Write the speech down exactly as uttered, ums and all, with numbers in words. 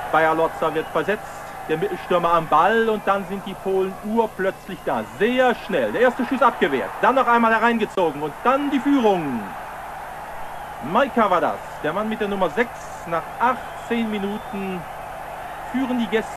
Bayer Lotzer wird versetzt, der Mittelstürmer am Ball und dann sind die Polen urplötzlich da. Sehr schnell. Der erste Schuss abgewehrt, dann noch einmal hereingezogen und dann die Führung. Majka war das, der Mann mit der Nummer sechs. Nach achtzehn Minuten führen die Gäste.